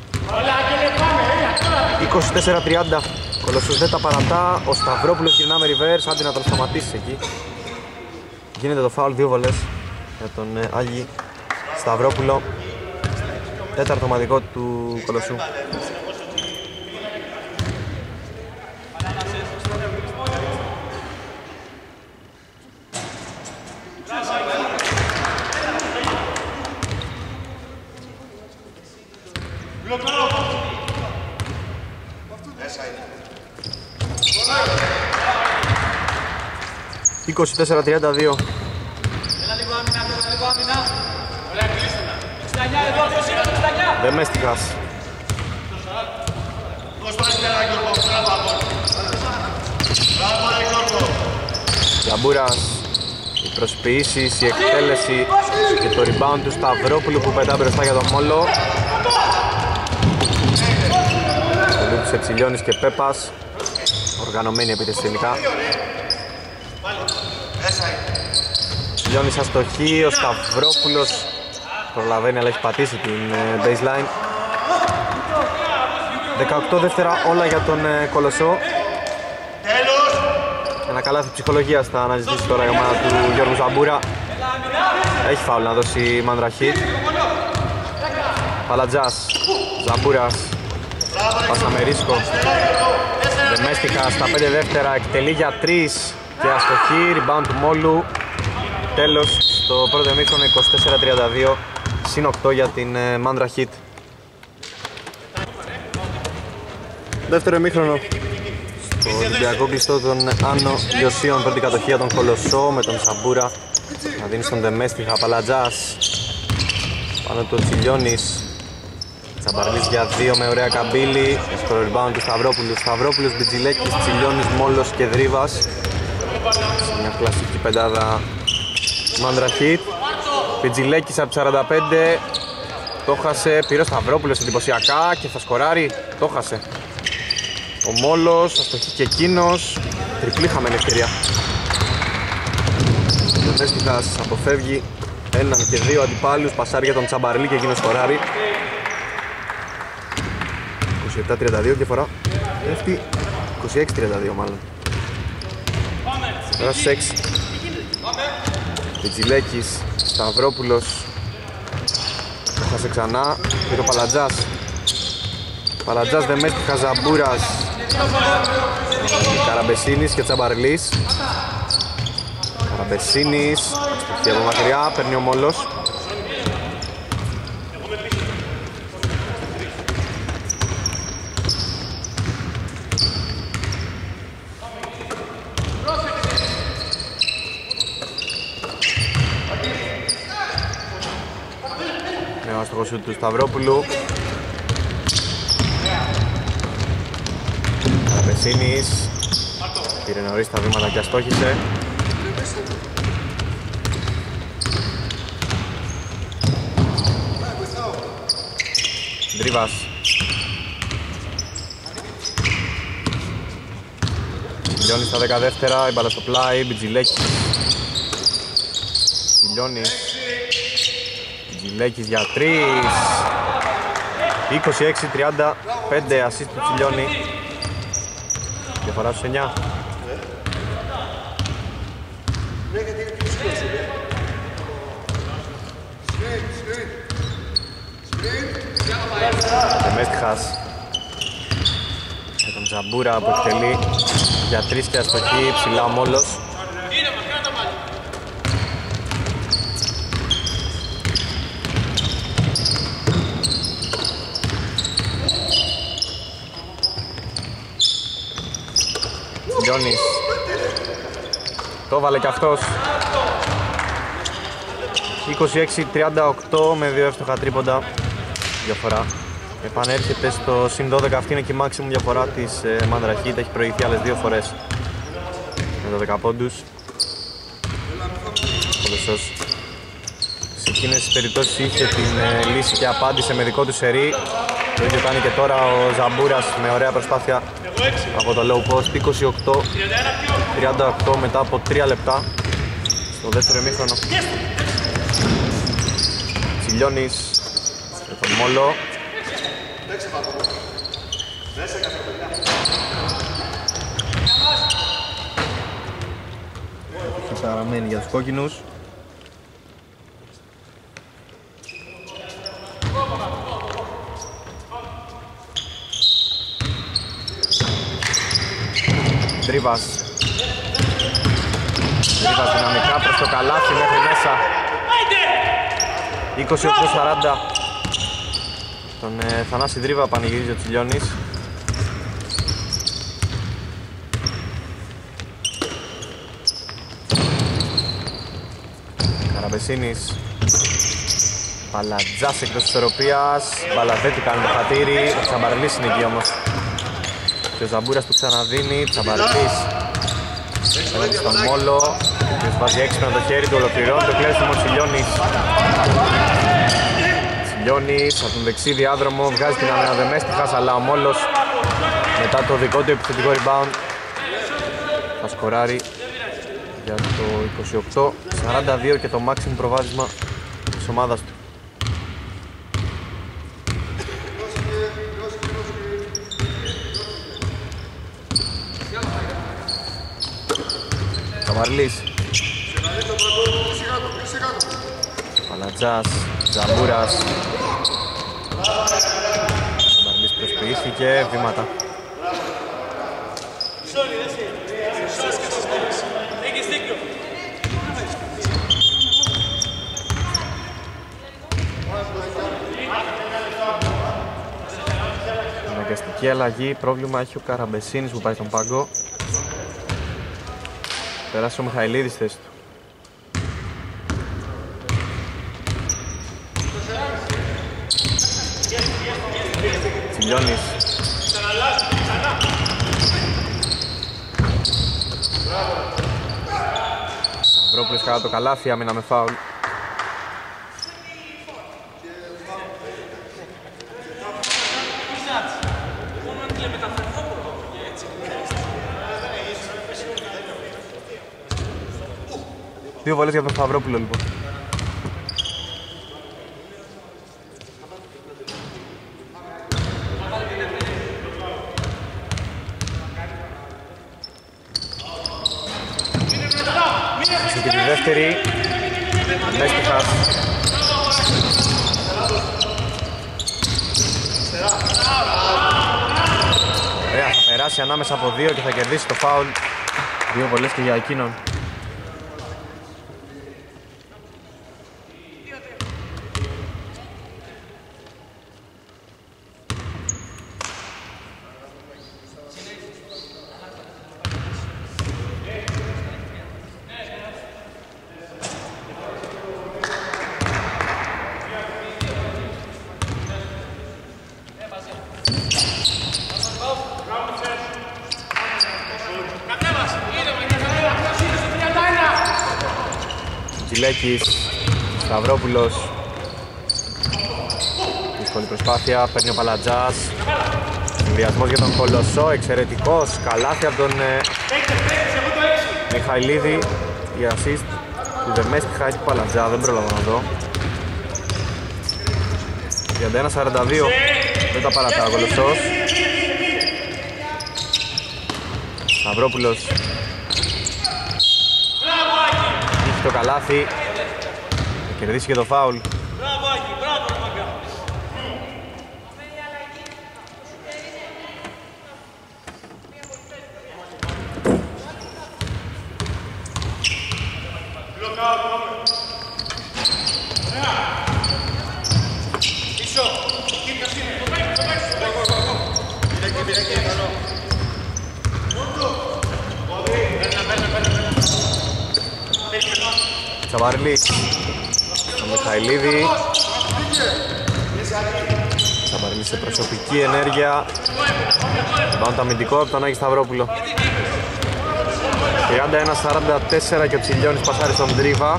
24-30, Κολοσσός δεν τα παρατά, ο Σταυρόπουλος γυρνά με reverse, άντε να τον σταματήσει εκεί. Γίνεται το φάουλ, 2 βολές για τον Άγη Σταυρόπουλο, τέταρτο ομαδικό του Κολοσσού. ...24-32. Δεμέστιχας. Ζαμπούρας. Οι προσποιήσεις, η εκτέλεση και το rebound του Σταυρόπουλου που πετά μπροστά για τον Μόλο. Ο Λούτς Ετσιλιώνης και Πέπας. Οργανωμένη επίθεση τελικά. Λιώνης αστοχή, ο Σταυρόπουλος προλαβαίνει αλλά έχει πατήσει την baseline. 18 δεύτερα όλα για τον Κολοσσό. Ένα καλάθι ψυχολογίας θα αναζητήσει τώρα η ομάδα του Γιώργου Ζαμπούρα. Έχει φάουλ να δώσει Μανδραχίτ. Παλατζάς, Ζαμπούρας, πάσα με ρίσκο. Δεμέστιχα στα 5 δεύτερα, εκτελεί για 3 και αστοχή, rebound του Μόλου. Τέλος, στο πρώτο ημίχρονο 24-32, συν 8 για την Μανδραχίτ. Δεύτερο ημίχρονο στο Ολυμπιακό κλειστό των Άνω Ιωσίων, πρώτη κατοχή των Κολοσσό με τον Ζαμπούρα να δίνει στον Δεμέστιχα. Παλατζάς, πάνω του Τσιλιώνης. Τσαμπαρλής για 2 με ωραία καμπύλη. Στο rebound του Σταυρόπουλου. Σταυρόπουλος, Μπιτζιλέκης, Τσιλιώνης, Μόλος και Δρίβας. Σε μια κλασική πεντάδα Μανδραχίτ. Μπιτζιλέκης από 45. Το χάσε. Πήρε ο Σταυρόπουλος εντυπωσιακά και θα σκοράρει. Το χάσε. Ο Μόλος, αστοχή και εκείνος. Τριπλή χαμένη ευκαιρία. Ο Δεμέστιχας αποφεύγει έναν και 2 αντιπάλους. Πασάρει για τον Τσαμπαρλή και εκείνος σκοράρει. 27-32 διαφορά. Πέφτει 26-32 μάλλον. Τώρα στους 6. Πιτζιλέκης, Σταυρόπουλος. Έχασε ξανά. Και το Παλατζάς. Παλατζάς, Δεμέστιχα, Ζαμπούρας, Καραμπεσίνης και Τσαμπαρλής. Καραμπεσίνης, και από μακριά, παίρνει ο Μόλος. Νέο άστοχο σουτ του Σταυρόπουλου. Καραμπεσίνης πήρε νωρίς τα βήματα και αστόχησε. Ντρίβας. Τελειώνει στα 12, η μπάλα στο πλάι, Μπιτζιλέκης. Τελειώνει. Μπιτζιλέκης για 3. 26-35 ασίστ του Τσιλιώνη. Διαφορά στους 9. Δεμέστιχας με τον Τζαμπούρα που εκτελεί για 3 και αστοχή, ψηλά ο Μόλος. Λιώνης το βάλε και αυτός. 26-38 με 2 εύστοχα τρίποντα διαφορά. Επανέρχεται στο συν 12, αυτή είναι και η maximum διαφορά της Mandra Heat. Έχει προηγηθεί άλλες 2 φορές με 12 πόντους. Ο Δεσός σε εκείνες τις περιπτώσεις είχε την λύση και απάντησε με δικό του σερί. Το ίδιο κάνει και τώρα ο Ζαμπούρας με ωραία προσπάθεια από το low post. 28-38 μετά από 3 λεπτά στο δεύτερο ημίχρονο. Τσιλιώνης με τον Μόλο. Παραμένει για τους κόκκινους. Ντρίβας δυναμικά προς το καλάθι μέχρι μέσα. 28-40. Τον Θανάση Ντρίβα πανηγυρίζει ο Τσιλιώνης. Καραμπεσίνης. Παλατζάς εκτός της ισορροπίας. Μπαλαδέτη κάνει το χατήρι. Ο Τσαμπαρλής είναι εκεί όμως. Και ο Ζαμπούρας του ξαναδίνει. Τσαμπαρλής απέναντι στον Μόλο. Και βάζει έξυπνα το χέρι του, ολοκληρώνει το κλέψιμο Τσιλιώνης. Τσιλιώνης από τον δεξί διάδρομο βγάζει την Αναδεμέστιχας, αλλά ο Μόλος μετά το δικό του επιθετικό rebound θα σκοράρει για το 28-42 και το maximum προβάδισμα της ομάδας του. Καμαρλής, Παλατζάς, Τζαμπούρας. Καμαρλής προσποιήθηκε, βήματα. Αναγκαστική αλλαγή, πρόβλημα έχει ο Καραμπεσίνης που πάει στον πάγκο. Περάσει ο Μιχαηλίδης στη θέση του. Τσιλιώνης. Σταυρόπουλος κατά το καλάθι, άμυνα με φάουλ. Δύο βολές για τον Σταυρόπουλο λοιπόν. Και τη δεύτερη Μέστιχας. Ωραία, θα περάσει ανάμεσα από δύο και θα κερδίσει το φάουλ. Δύο βολές και για εκείνον. Κουτσιλέκης, Σταυρόπουλος. Δύσκολη προσπάθεια, παίρνει ο Παλατζάς. Συνδυασμός για τον Κολοσσό, εξαιρετικός. Καλάθι από τον Μιχαηλίδη. Η assist του Δεμέστιχα έχει Παλατζά, δεν πρόλαβα να δω. 31-42, δεν τα παρατά ο Κολοσσός. Σταυρόπουλος. Είχε το καλάθι. Θα κερδίσει και το φάουλ. Τσαβαρλής, ο Μιχαηλίδη. Τσαβαρλής σε προσωπική ενέργεια. Πάνω το αμυντικό από τον Άγη Σταυρόπουλο. 31-44 και ο Τσιλιώνης πασάρει στον Τρίβα.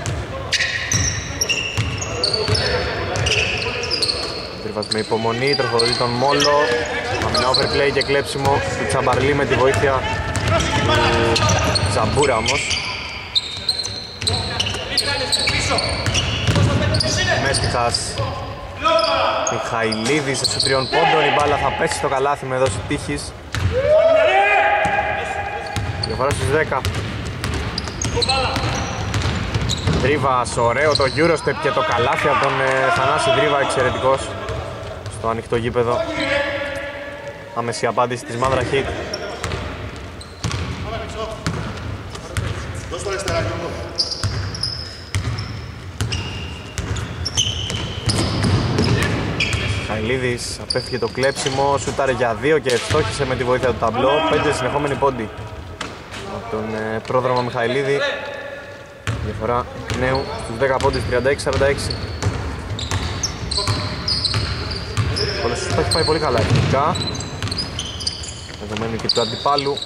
Τρίβας με υπομονή, τροφοδοτεί τον Μόλο. Αμυνά overplay και κλέψιμο του Τσαμπαρλή με τη βοήθεια του Ζαμπούρα όμως. Μέστιχας, Μιχαηλίδης σε 3 πόντων, η μπάλα θα πέσει στο καλάθι με δόση τύχης. Διαφορά στους 10. Δρίβας, ωραίο το Eurostep και το καλάθι από τον Θανάση Δρίβα, εξαιρετικός στο ανοιχτό γήπεδο. Άμεση απάντηση της Μάνδρα Heat. Μιχαηλίδης απέφυγε το κλέψιμο, σούταρε για 2 και ευστόχησε με τη βοήθεια του ταμπλό. 5 συνεχόμενοι πόντι από τον πρόδρομο Μιχαηλίδη. Διαφορά νέου στους 10 πόντες, 36-46. Όλες τους έχει πάει πολύ καλά εθνικά, δεδομένου και του αντιπάλου.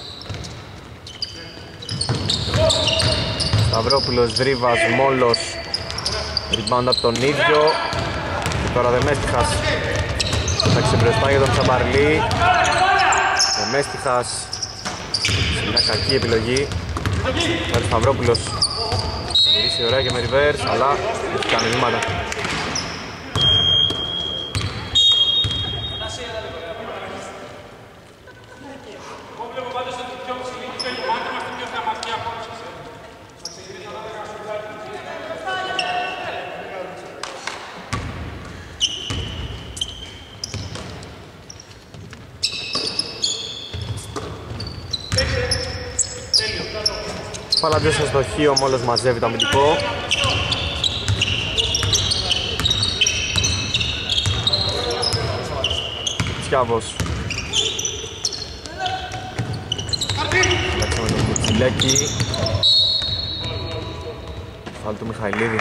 Σταυρόπουλος, Δρίβας, Μόλος, rebound από τον ίδιο. Και τώρα Δεμέστιχας θα ξεμπροστά για τον Τσαμπαρλή. Δεμέστιχας σε μια κακή επιλογή. Ο Σταυρόπουλος γυρίσει ωραία και με reverse, αλλά έχει κάνει βήματα. Παλατζές στο στοχείο, μόλις μαζεύει το αμυντικό. Τσιάβος. Λέξαμε τον Κουτσιλέκη. Φάλ του Μιχαηλίδη.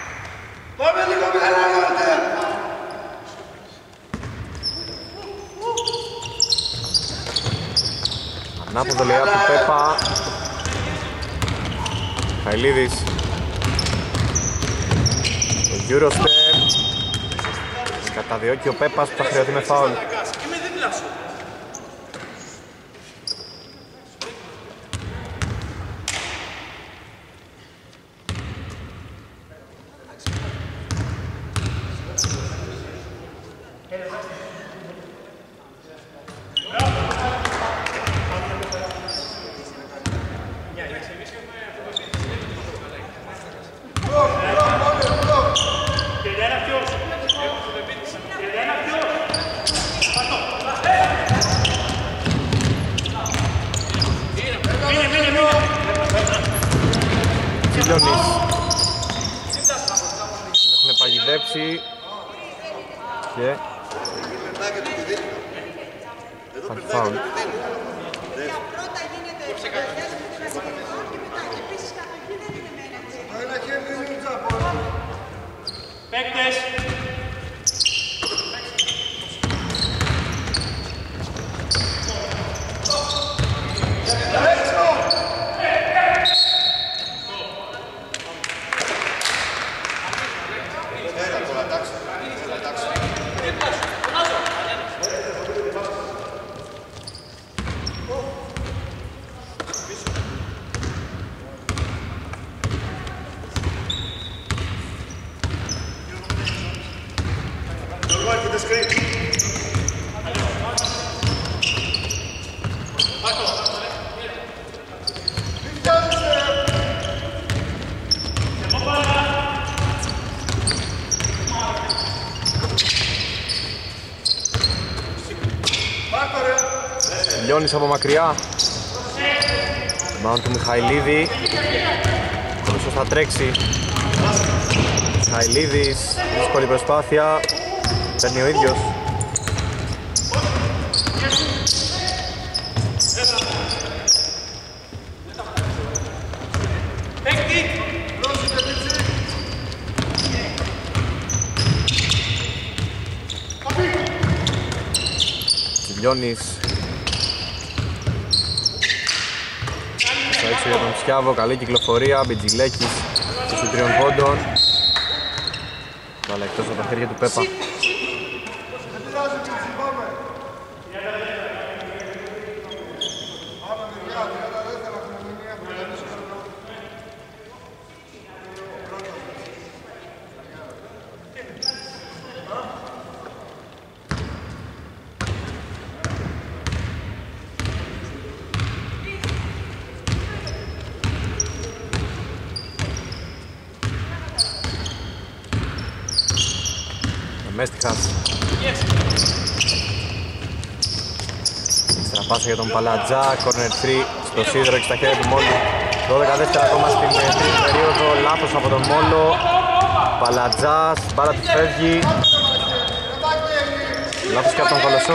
Ανάποδο λέει από του Πέπα. Μιχαηλίδης. Το Eurostep. Καταδιώκει ο Πέπας που θα χρειωθεί με φάουλ. Τον έχουν παγιδέψει και υπάρχει φάουλ. Λιώνης από μακριά. Μάουν του Μιχαηλίδη. Κολοσσός θα τρέξει. Μιχαηλίδης, δύσκολη προσπάθεια. Παίρνει ο ίδιος. Λιώνης. Θα έξω για τον Ψιάβο, καλή κυκλοφορία. Μπιτζιλέκης στους 3 πόντων. Αλλά εκτός από τα χέρια του Πέπα. Μέστιχας. Στραπάσα για τον Παλατζά, corner 3 στο σίδερο και στα χέρια του Μόλου. 12 δεύτερα ακόμα στην τρίτη περίοδο, λάθος από τον Μόλο. Παλατζάς, μπάλα του φεύγει. Λάθος και από τον Κολοσσό.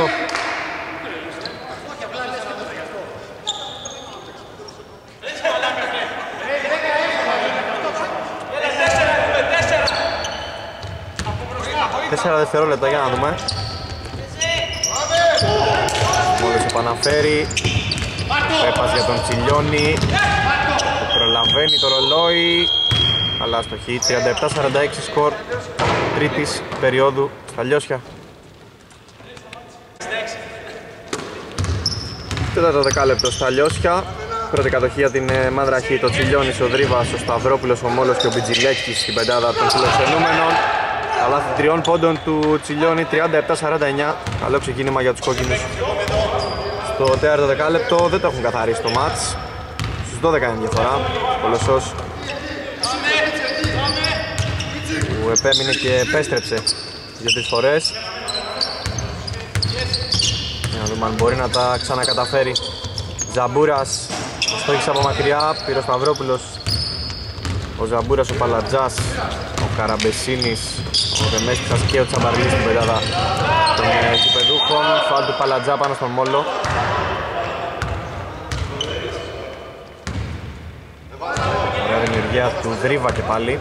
Τέσσερα δευτερόλεπτα για να δούμε. Μόλις επαναφέρει. Πέπας για τον Τσιλιώνη. Το προλαβαίνει το ρολόι. Αλλά αστοχή. 37-46 σκορ τρίτης περίοδου στα Λιώσια. Τέταρτο δεκάλεπτο στα Λιώσια. Πρώτη κατοχή για την Μάνδρα Χ. Το Τσιλιώνης, ο Δρίβας, ο Σταυρόπουλος, ο Μόλος και ο Μπιτζιλέκης στην πεντάδα των φιλοξενούμενων. Καλάθι 3 πόντων του Τσιλιώνη, 37-49. Καλό ξεκίνημα για τους κόκκινους. Στο τέταρτο δεκάλεπτο δεν το έχουν καθαρίσει το μάτς. Στους 12 είναι διαφορά. Κολοσσός που επέμεινε και επέστρεψε 2-3 φορές. Για να δούμε αν μπορεί να τα ξανακαταφέρει. Ζαμπούρας, ο στόχης από μακριά, πήρε ο Σταυρόπουλος. Ο Ζαμπούρας, ο Παλατζάς, ο Καραμπεσίνης, ο Δεμέστιχας και ο Τσαμπαρλής στην πεντάδα των γηπεδούχων. Φάουλ του Παλατζά πάνω στον Μόλο. Ωραία δημιουργία του Δρίβα και πάλι.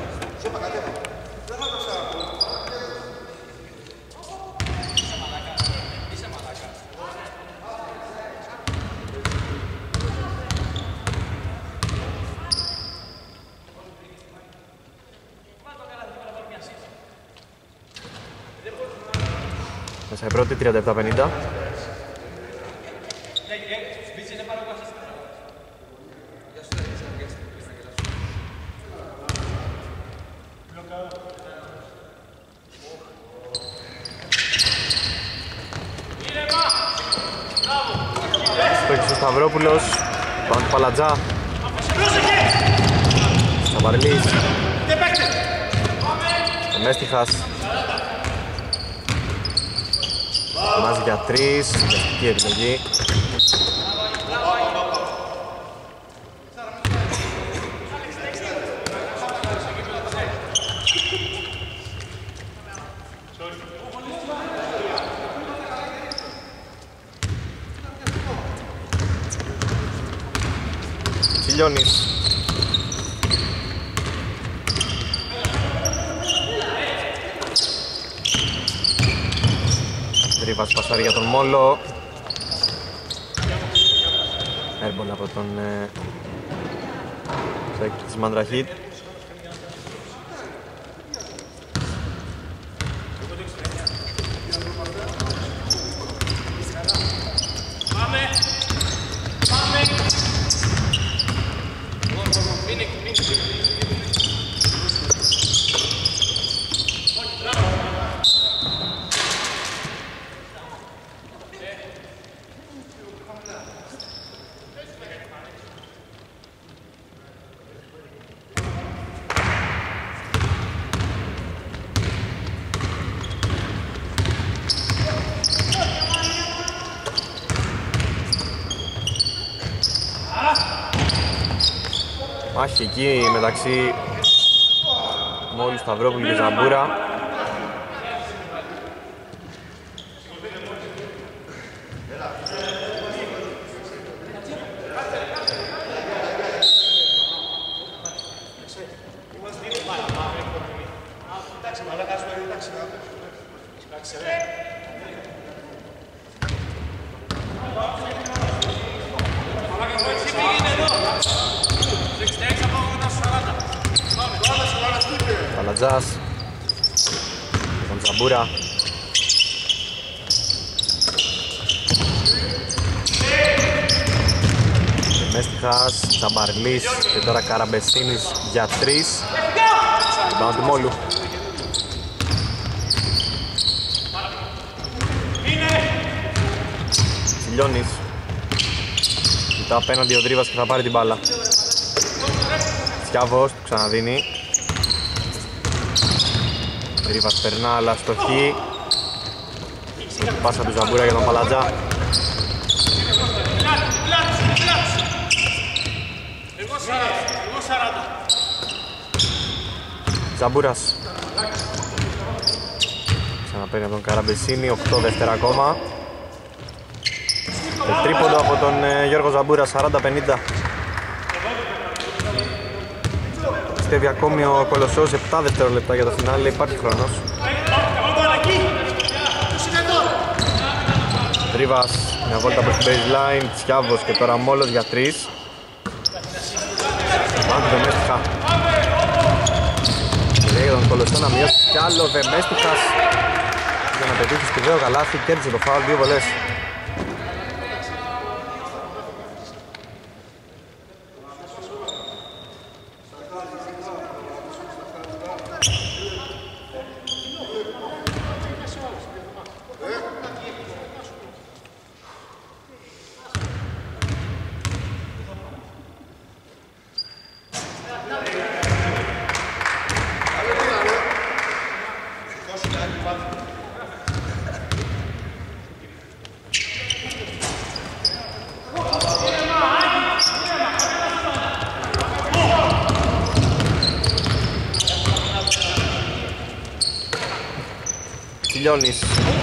Μέσα η πρώτη, 37-50. Στόχισε ο Σταυρόπουλος, πάνω του Παλατζά. Σταμπαρλής. Ο Μέστιχας. Μάζει για 3, συνδυαστική επιλογή. Τσιλιώνης. Δρίβας πασάρει για τον Μόλο. Έρμπολ από τον παίκτη της Μάνδρα Χ. Μάχη εκεί μεταξύ Μόλου Σταυρόπουλου και Ζαμπούρα. Παλατζάς με τον Ζαμπούρα. Μέστιχας, Τσαμπαρλής και τώρα Καραμπεσίνης για 3. Την πάνω του Μόλου. Τσιλιώνης. Κοιτά απέναντι ο Δρίβας και θα πάρει την μπάλα. Σκιάβος, του ξαναδίνει. Δρίβας περνά αλλά στοχή. Πάσα του Ζαμπούρα για τον Παλατζά. Ζαμπούρας. Ξαναπαίρνει από τον Καραμπεσίνη, 8 δεύτερα ακόμα. Τρίποντο από τον Γιώργο Ζαμπούρα, 40-50. Πιστεύει ακόμη ο Κολοσσός, 7 δευτερόλεπτα για το φινάλε, υπάρχει χρόνος. Τρίβας, μια βόλτα προς την baseline, Τσιάβος και τώρα Μόλος για 3. Πάντα Δεμέστιχα. Λέει τον Κολοσσό να μειώσει κι άλλο, Δεμέστιχας για να πετύχει σπουδαίο καλάθι, κέρδισε το φάουλ, 2 βολές. Τσιλιώνης.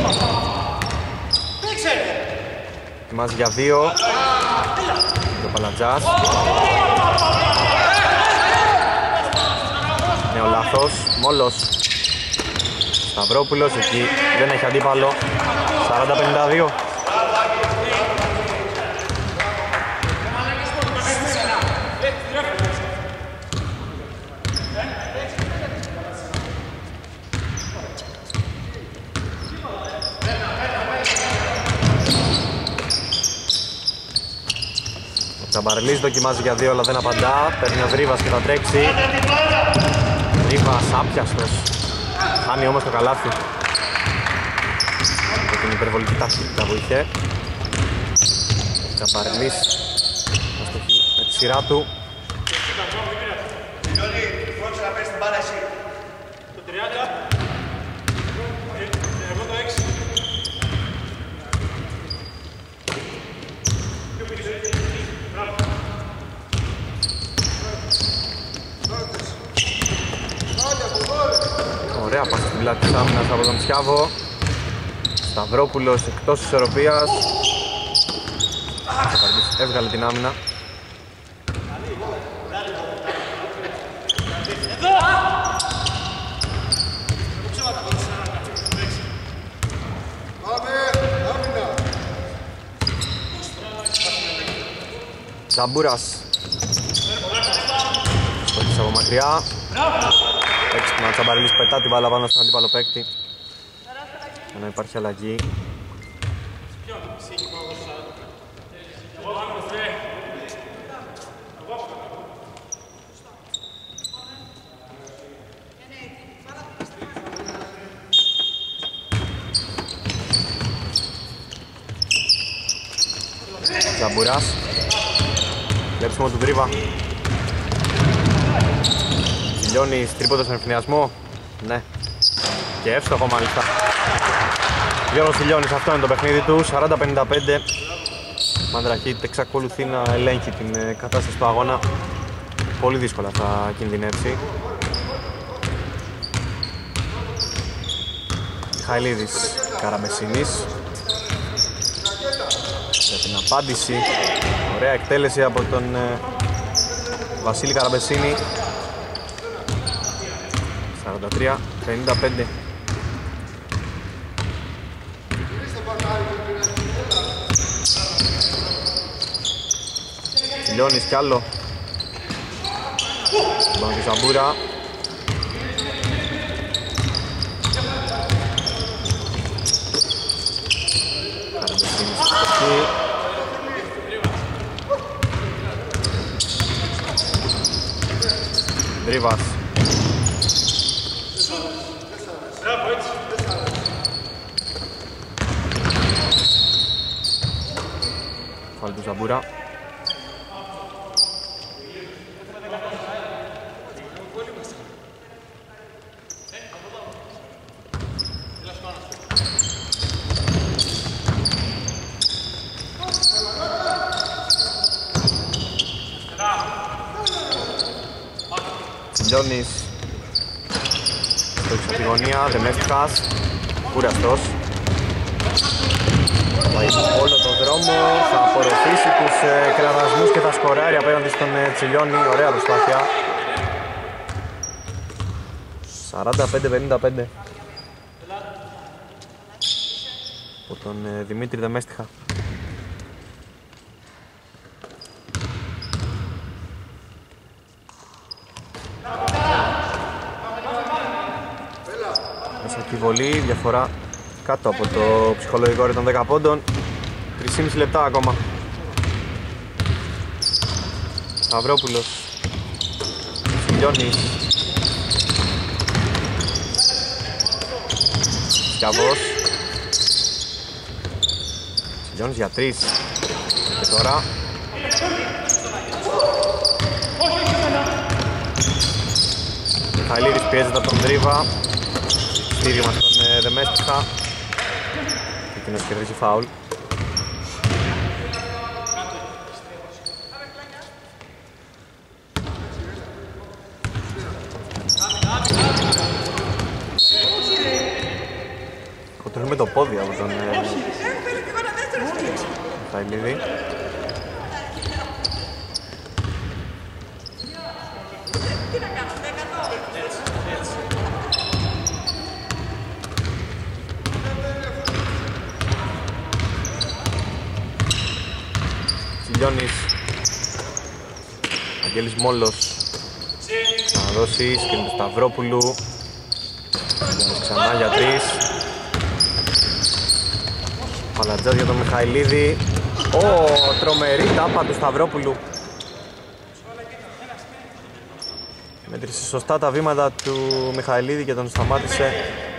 Ετοιμάζει για 2. Το Παλατζάς. Νέο λάθος. Μόλος. Σταυρόπουλος εκεί. Δεν έχει αντίπαλο. 40-52. Τσαμπαρλής δοκιμάζει για 2 αλλά δεν απαντά. Παίρνει ο Δρίβας και θα τρέξει. Δρίβας άπιαστος. Χάνει όμως το καλάθι. Με την υπερβολική ταχύτητα που είχε. Τσαμπαρλής θα στοχεί με τη σειρά του. Ωραία πάσα στην πλάτη της άμυνας από τον Τσιάβο. Σταυρόπουλος εκτός ισορροπίας. Έβγαλε την άμυνα. Ζαμπούρας. Στοχής από μακριά. Έξυπνα Τσαμπαρλής πετά την μπάλα πάνω στον αντίπαλο παίκτη. Για να υπάρχει αλλαγή. Ζαμπούρας. Κλέψιμο του Δρίβα. Τσιλιώνης, τρίποντο στον ευνηδιασμό. Ναι. Και εύστοχο μάλιστα. Γιώργος Τσιλιώνης, αυτό είναι το παιχνίδι του. 40-55. Μάντρα Χιτ εξακολουθεί να ελέγχει την κατάσταση του αγώνα. πολύ δύσκολα θα κινδυνεύσει. Μιχαηλίδης, Καραμπεσίνης για την απάντηση. Ωραία εκτέλεση από τον Βασίλη Καραμπεσίνη. 43-55. Λιώνης κι άλλο. Πάνω τη Ζαμπούρα. Καραμπεσίνης εκεί. Δρίβας. Φάλει του Ζαμπούρα. Τσιλιώνης στο έξω από τη γωνία, Δεμέστιχας, κουραστός. Πάει όλο τον δρόμο, θα απορροφήσει τους κραδασμούς και θα σκοράρει απέναντι στον Τσιλιώνη. Ωραία προσπάθεια. 45-55 από τον Δημήτρη Δεμέστιχα. Μέσα βολή, διαφορά κάτω από το ψυχολογικό όριο των 10 πόντων. 3,5 λεπτά ακόμα. Σταυρόπουλος, Σιλιώνης, Σκιαβός, Σιλιώνης για 3 και τώρα Μιχαηλίδης πιέζεται από τον Δρίβα. Στήριγμα στον Δεμέστιχα. Εκείνος κερδίζει φάουλ. Κοντρώνει με το πόδι από τον Μιχαηλίδη. Τσιλιώνης, Αγγέλης Μόλος, θα δώσει σκριν του Σταυρόπουλου. Ξανά για 3. Παλατζάς για τον Μιχαηλίδη. Τρομερή τάπα του Σταυρόπουλου. Μέτρησε σωστά τα βήματα του Μιχαηλίδη και τον σταμάτησε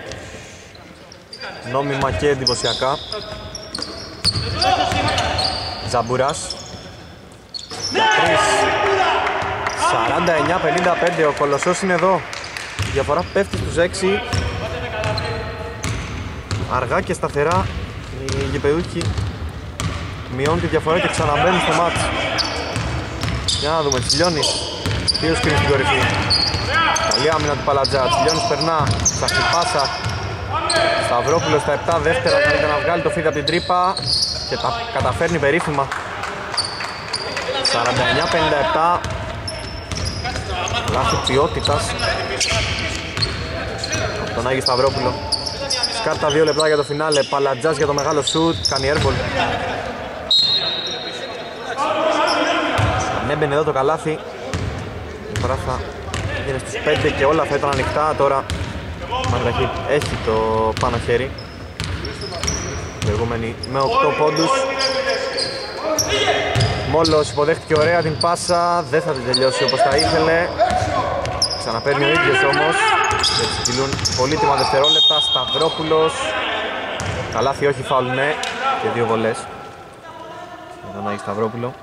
νόμιμα και εντυπωσιακά. Ζαμπουράς για 3. 49-55, ο Κολοσσός είναι εδώ. Η διαφορά πέφτει στους 6. Αργά και σταθερά οι γηπεδούχοι μειώνουν τη διαφορά και ξαναμπαίνουν στο μάτς. Για να δούμε, Τσιλιώνης, δύο σκριν στην κορυφή. Καλή άμυνα του Παλατζά, Τσιλιώνης περνά, ψάχνει πάσα. Σταυρόπουλος στα 7 δεύτερα, θέλετε να βγάλει το φίδι από την τρύπα και τα καταφέρνει περίφημα. 49-57. Λάθη ποιότητας από τον Άγιο Σταυρόπουλο. Σκάρτα 2 λεπτά για το φινάλε. Παλατζάς για το μεγάλο σουτ, κάνει airball. Αν έμπαινε εδώ το καλάθι, η φορά θα γίνει στους 5 και όλα θα ήταν ανοιχτά. Τώρα Μαντραχή έχει το πάνω χέρι. Προηγούμενη με 8 πόντους. Μόλος υποδέχτηκε ωραία την πάσα, δεν θα την τελειώσει όπως θα ήθελε. Ξαναπαίρνει ο ίδιος όμως. Έτσι κυλούν πολύτιμα δευτερόλεπτα. Σταυρόπουλος. Καλάθι όχι, φάουλ ναι. Και 2 βολές. Εδώ να έχει Σταυρόπουλο.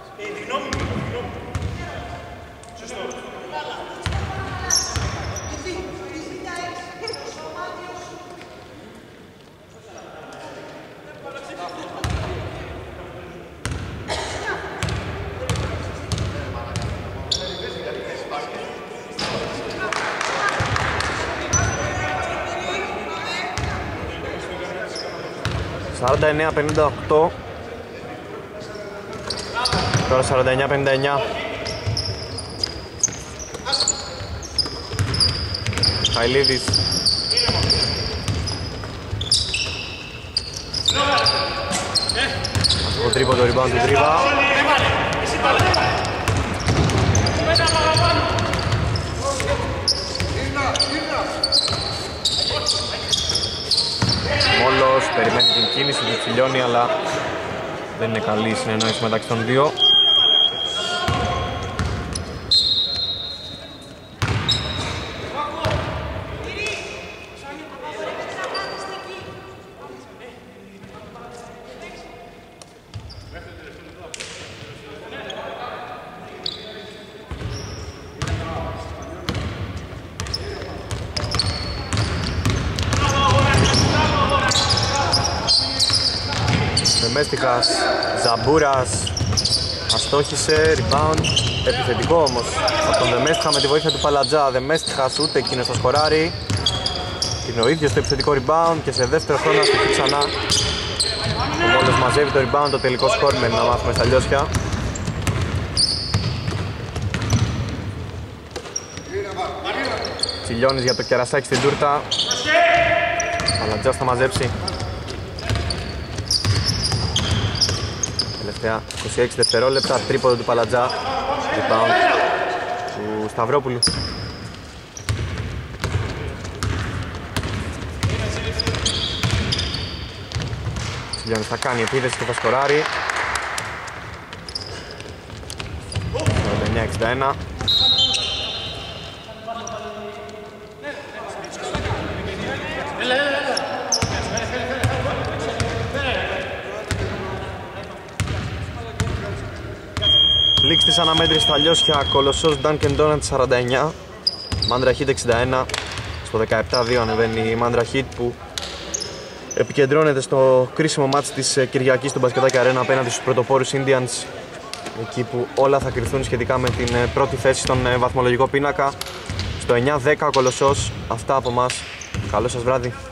49-58. Τώρα 49-59. Χαηλίδης. Από τρίπο το rebound του Τρίβα. Μόλος περιμένει την κίνηση, την ψηλιώνει, αλλά δεν είναι καλή η συνεννόηση μεταξύ των δύο. Δεμέστιχας, Ζαμπούρας, αστόχησε, rebound, επιθετικό όμως από τον Δεμέστιχα με τη βοήθεια του Παλατζά. Δεμέστιχας ούτε εκείνος θα σκοράρει. Είναι ο ίδιος το επιθετικό rebound και σε δεύτερο χρόνο αστοχεί ξανά. Ο Μόλος μαζεύει το rebound, το τελικό σκορ μένει να μάθουμε στα λιώσια. Τσιλιώνης για το κερασάκι στην τούρτα. Παλατζάς θα μαζέψει. Τελευταία 26 δευτερόλεπτα, τρίποδο του Παλατζά, rebound του Σταυρόπουλου. Τσιλιώνης θα κάνει επίθεση και θα σκοράρει. 49-61. Λήξη της αναμέτρησης στα λιώσια, Κολοσσός Dunkin' Donuts 49, Mandra Heat 61. Στο 17-2 ανεβαίνει η Mandra Heat που επικεντρώνεται στο κρίσιμο μάτς της Κυριακής του Μπασκετάκι Αρένα απέναντι στους πρωτοπόρους Indians, εκεί που όλα θα κριθούν σχετικά με την πρώτη θέση στον βαθμολογικό πίνακα. Στο 9-10 ο Κολοσσός. Αυτά από μας. Καλό σας βράδυ.